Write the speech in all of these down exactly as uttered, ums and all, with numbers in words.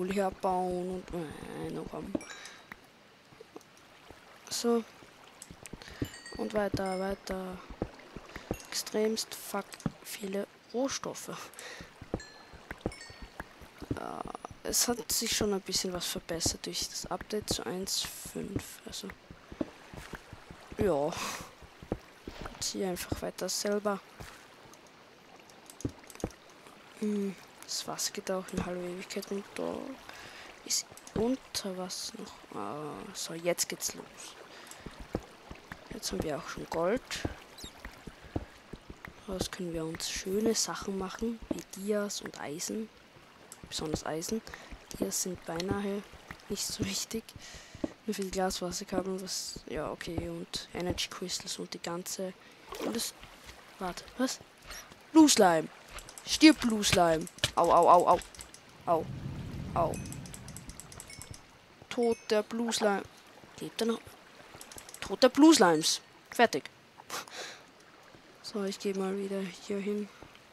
Kohle hier abbauen und... Nein, no, komm. So. Und weiter, weiter. Extremst fuck viele Rohstoffe. Ja, es hat sich schon ein bisschen was verbessert durch das Update zu eins Punkt fünf. Also. Ja. Ziehe einfach weiter selber. Hm, das Wasser geht auch eine halbe Ewigkeit und da ist unter was noch. Ah, so, jetzt geht's los. Jetzt haben wir auch schon Gold. Daraus können wir uns schöne Sachen machen, wie Dias und Eisen. Besonders Eisen. Dias sind beinahe nicht so wichtig. Nur für die Glaswasserkabel, was. Ja, okay, und Energy Crystals und die ganze. Und das. Warte, was? Blue Slime! Stirb, Blue Slime! Au, au, au, au! Au, au. Tod der Blue Slime. Lebt er noch? Tod der Blue Slimes. Fertig. So, ich gehe mal wieder hier hin.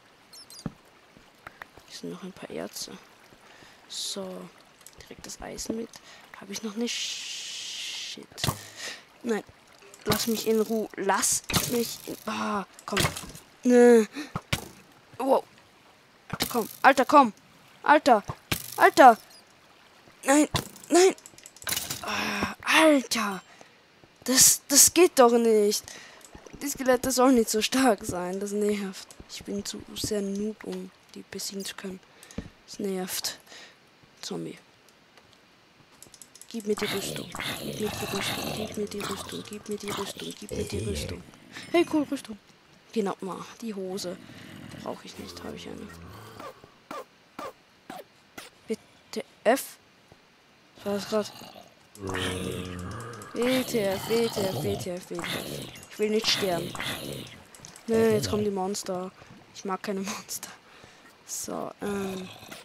Hier sind noch ein paar Erze. So, direkt das Eisen mit. Habe ich noch nicht. Shit. Nein. Lass mich in Ruhe. Lass mich in. Ah, komm. Ne. Wow. Alter, komm. Alter, komm. Alter. Alter. Nein. Nein. Ah, Alter. Das, das geht doch nicht. Die Skelette sollen nicht so stark sein. Das nervt. Ich bin zu sehr noob, um die besiegen zu können. Das nervt. Zombie. Gib mir die Rüstung. Gib mir die Rüstung. Gib mir die Rüstung. Gib mir die Rüstung. Gib mir die Rüstung. Hey, cool, Rüstung. Genau, mal. Die Hose. Brauche ich nicht. Habe ich eine. Bitte F. Was war das gerade? W T F, W T F, W T F, W T F. Ich will nicht sterben. Ne, jetzt kommen die Monster. Ich mag keine Monster. So, ähm.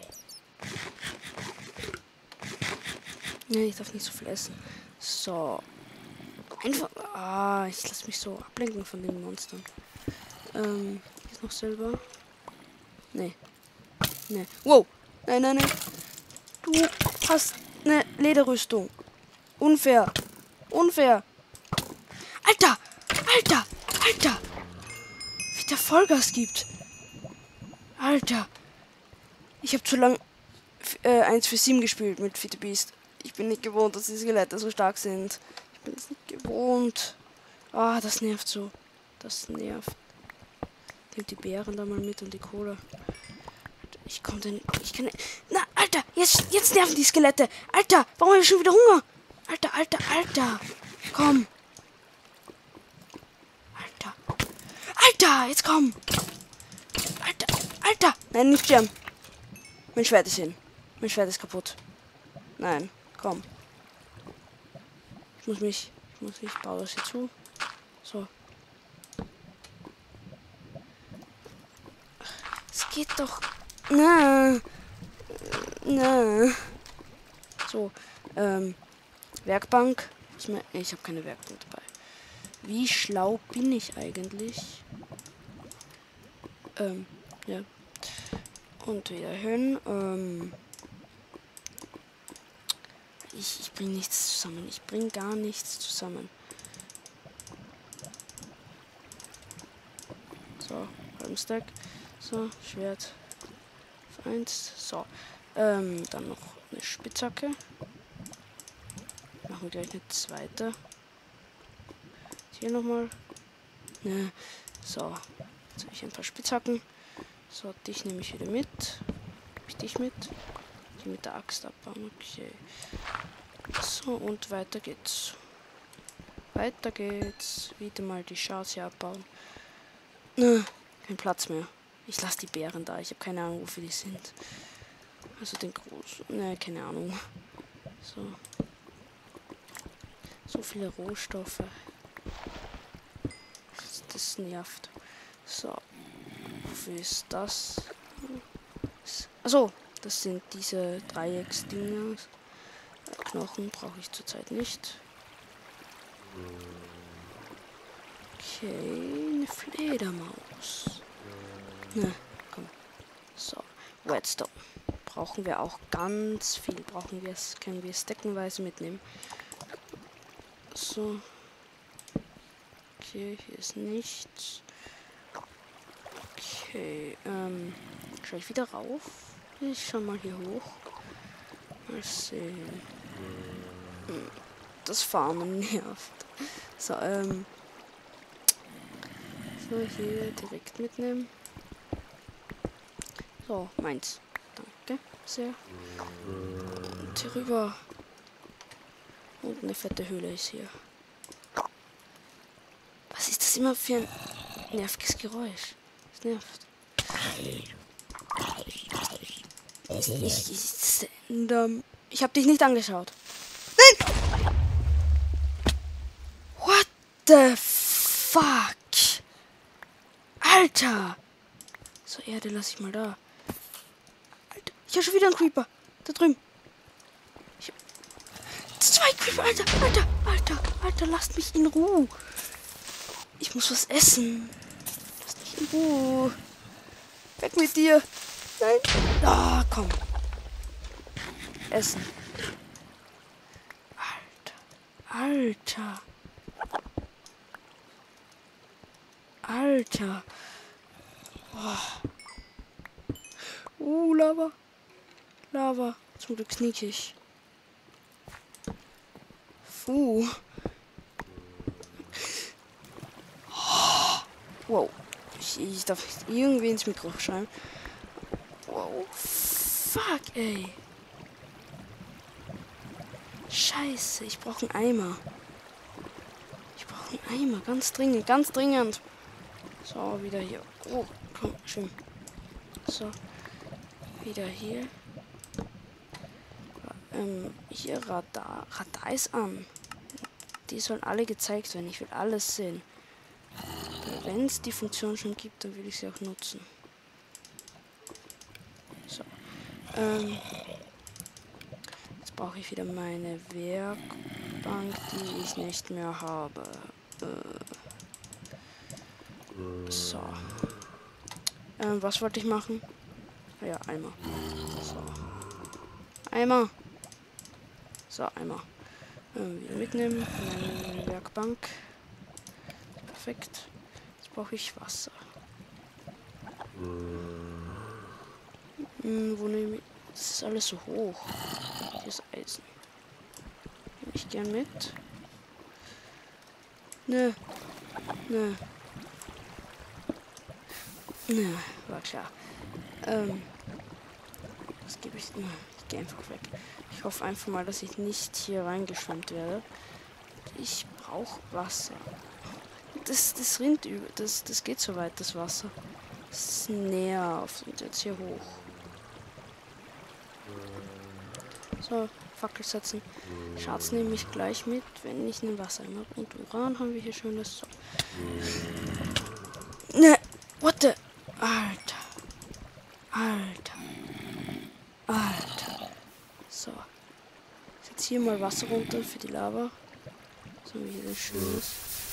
Ne, ich darf nicht so viel essen. So. Einfach. Ah, ich lasse mich so ablenken von den Monstern. Ähm, ist noch Silber? Ne. Ne. Wow. Nein, nein, nein. Du hast eine Lederrüstung. Unfair. Unfair. Alter! Alter! Alter! Wie der Vollgas gibt. Alter. Ich habe zu lang äh, eins für sieben gespielt mit Fit the Beast. Ich bin nicht gewohnt, dass die Skelette so stark sind. Ich bin es nicht gewohnt. Ah, das nervt so. Das nervt. Nehmt die Beeren da mal mit und die Kohle. Ich komme denn. Ich kann. Na, Alter! Jetzt, jetzt nerven die Skelette! Alter! Warum habe ich schon wieder Hunger? Alter, Alter, Alter! Komm! Alter! Alter! Jetzt komm! Alter! Alter! Nein, nicht sterben! Mein Schwert ist hin. Mein Schwert ist kaputt. Nein, komm. Ich muss mich Ich muss, ich baue das hier zu. So. Es geht doch. Na. Na. So. Ähm. Werkbank. Ich habe keine Werkbank dabei. Wie schlau bin ich eigentlich? Ähm. Ja. Und wieder hin. Ähm. Ich, ich bringe nichts zusammen. Ich bringe gar nichts zusammen. So, halben Stack. So, Schwert. Auf eins. So. Ähm, dann noch eine Spitzhacke. Machen wir gleich eine zweite. Hier nochmal. Ne. So. Jetzt habe ich ein paar Spitzhacken. So, dich nehme ich wieder mit. Nehme ich dich mit. Die mit der Axt abbauen. Okay. So, und weiter geht's. Weiter geht's. Wieder mal die Schaas hier abbauen. Ne, kein Platz mehr. Ich lasse die Bären da. Ich habe keine Ahnung, wofür die sind. Also den großen. Ne, keine Ahnung. So. So viele Rohstoffe. Das, das nervt. So. Wofür ist das? Achso, das sind diese Dreiecksdinger. Knochen brauche ich zurzeit nicht. Okay, eine Fledermaus. Na, komm. So, Redstone. Brauchen wir auch ganz viel. Brauchen wir es, können wir es deckenweise mitnehmen. So. Okay, hier ist nichts. Okay, ähm, schau ich wieder rauf? Ich schau mal hier hoch. Mal sehen. Hm, das Farmen nervt. So, ähm. So, hier direkt mitnehmen. So, meins. Danke sehr. Und hier rüber. Und eine fette Höhle ist hier. Was ist das immer für ein nerviges Geräusch? Das nervt. Ich, ich, ich, ich hab dich nicht angeschaut. Nein! What the fuck? Alter! So, Erde lasse ich mal da. Alter, ich habe schon wieder einen Creeper. Da drüben. Ich hab zwei Creeper. Alter, Alter, Alter, Alter, lasst mich in Ruhe. Ich muss was essen. Lasst mich in Ruhe. Weg mit dir. Nein. Ah, komm. Essen. Alter. Alter. Alter. Oh. Uh, Lava. Lava. Zum Glück kniekig. Puh. Oh. Wow. Ich, ich darf irgendwie ins Mikro schreiben. Wow. Fuck, ey. Scheiße, ich brauche einen Eimer. Ich brauche einen Eimer. Ganz dringend, ganz dringend. So, wieder hier. Oh, komm, schön. So. Wieder hier. Ähm, hier Radar. Radar ist an. Die sollen alle gezeigt werden. Ich will alles sehen. Wenn es die Funktion schon gibt, dann will ich sie auch nutzen. So. Ähm. Jetzt brauche ich wieder meine Werkbank, die ich nicht mehr habe. Äh. So. Ähm, was wollte ich machen? Ah ja, Eimer. So. Eimer. So, Eimer. Ähm, wieder mitnehmen. Meine Werkbank. Perfekt. Jetzt brauche ich Wasser. Hm, wo nehme ich? Das ist alles so hoch. Hier ist Eisen. Nehme ich gern mit. Nö. Nö. Nö, war klar. Ähm. Was gebe ich? Nö, ich gehe einfach weg. Ich hoffe einfach mal, dass ich nicht hier reingeschwemmt werde. Ich brauche Wasser. Das, das rinnt über. Das, das geht so weit, das Wasser. Das nervt. Und jetzt hier hoch. So, Fackel setzen. Schatz nehme ich gleich mit, wenn ich einen Wassereimer habe. Und Uran haben wir hier schönes. So. Ne, what the? Alter. Alter. Alter. So. Jetzt hier mal Wasser runter für die Lava. So wie hier schönes.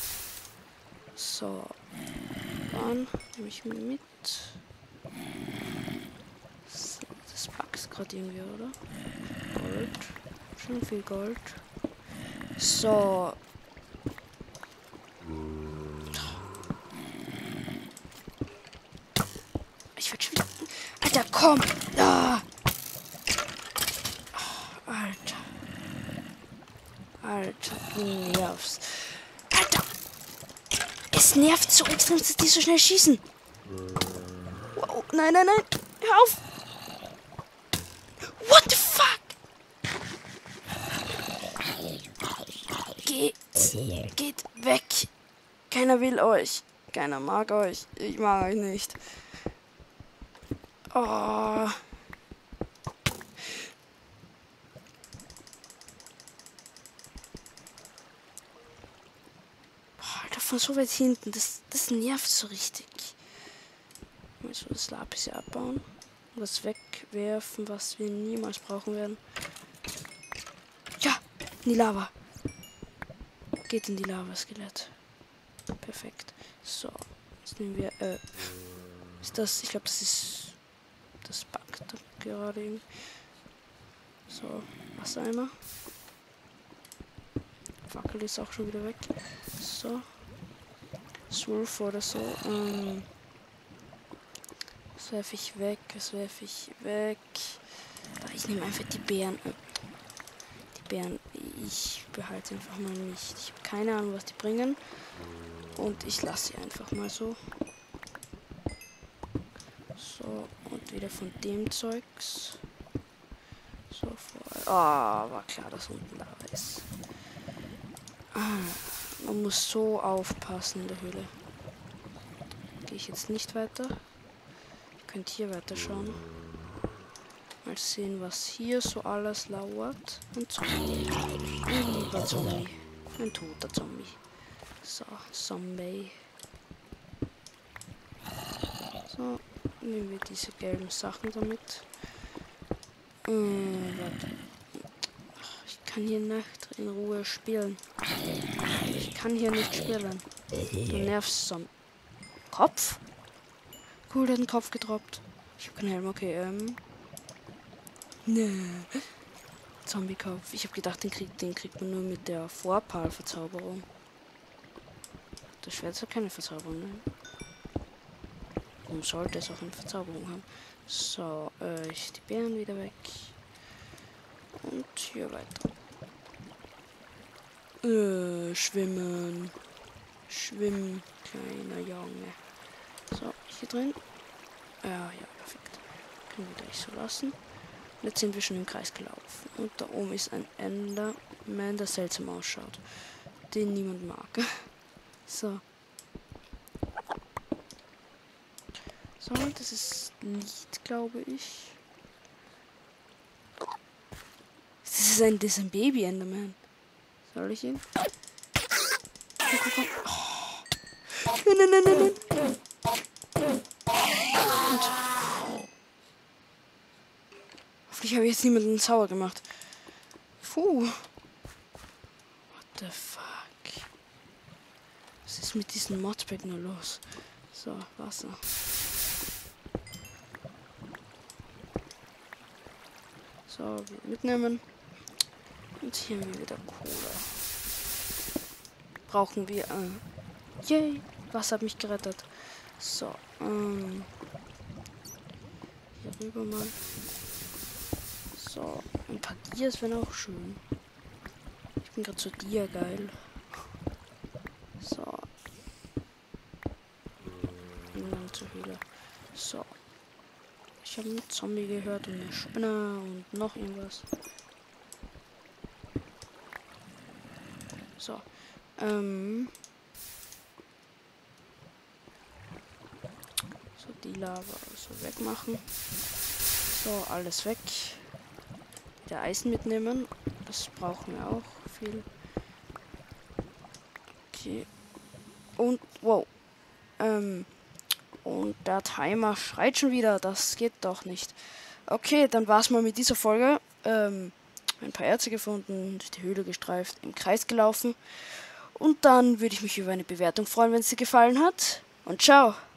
So. Dann nehme ich mir mit. So, das packt gerade irgendwie, oder? Gold. Schon viel Gold. So. Ich werde schon wieder. Alter, komm! Ah. Alter. Alter, du nervst. Alter! Es nervt so extrem, dass die so schnell schießen. Wow. Nein, nein, nein. Hör auf! What the fuck? Geht. Geht weg. Keiner will euch. Keiner mag euch. Ich mag euch nicht. Oh. Alter, von so weit hinten. Das, das nervt so richtig. Also das Lapis hier abbauen. Was wegwerfen, was wir niemals brauchen werden. Ja, in die Lava. Geht in die Lava, Skelett. Perfekt. So, jetzt nehmen wir, äh, ist das, ich glaube, das ist, das backt gerade irgendwie. So, Wassereimer. Fackel ist auch schon wieder weg. So. Swolf oder so. Ähm, was werfe ich weg? Was werfe ich weg? Ich nehme einfach die Beeren. Die Beeren, ich behalte einfach mal nicht. Ich habe keine Ahnung, was die bringen. Und ich lasse sie einfach mal so. So, und wieder von dem Zeugs. So, vor. Ah, war klar, dass unten Lava ist. Ah, man muss so aufpassen in der Höhle. Gehe ich jetzt nicht weiter. Ihr könnt hier weiter schauen. Mal sehen, was hier so alles lauert. Ein Zombie. Ein lieber Zombie. Ein toter Zombie. So, Zombie. So, nehmen wir diese gelben Sachen damit. Äh, warte. Ich kann hier nicht in Ruhe spielen. Ich kann hier nicht spielen. Du nervst so. Kopf? Cool, der hat den Kopf gedroppt. Ich habe keinen Helm, okay, ähm. Nee. Zombie-Kopf. Ich habe gedacht, den kriegt, den kriegt man nur mit der Vorpal-Verzauberung. Das Schwert hat keine Verzauberung, ne? Und sollte es auch eine Verzauberung haben. So, äh, ich die Beeren wieder weg. Und hier weiter. Äh, schwimmen. Schwimmen, kleiner Junge. So, hier drin. Ja, ja, perfekt. Können wir gleich so lassen. Und jetzt sind wir schon im Kreis gelaufen. Und da oben ist ein Enderman, der seltsam ausschaut. Den niemand mag. So. So, das ist Lied, glaube ich. Das ist ein, das ist ein Baby-Enderman. Soll ich ihn? Komm, komm, komm. Oh. Nein, nein, nein, nein, nein. Und. Hoffentlich habe ich jetzt niemanden sauer gemacht. Puh. What the fuck? Was ist mit diesem Modpack nur los? So, Wasser. So, mitnehmen. Und hier haben wir wieder Cola. Brauchen wir. Äh, yay! Wasser hat mich gerettet. So, ähm. Hier rüber mal. So, ein paar Dias wären auch schön. Ich bin gerade so Dia geil. So. Und dann zur Höhle. So. Ich habe einen Zombie gehört und eine Spinne und noch irgendwas. So. Ähm. So, die Lava so wegmachen. So, alles weg. wieder Eisen mitnehmen. Das brauchen wir auch viel. Okay. Und, wow. Ähm, und der Timer schreit schon wieder. Das geht doch nicht. Okay, dann war's mal mit dieser Folge. Ähm, ein paar Erze gefunden, durch die Höhle gestreift, im Kreis gelaufen. Und dann würde ich mich über eine Bewertung freuen, wenn es dir gefallen hat. Und ciao!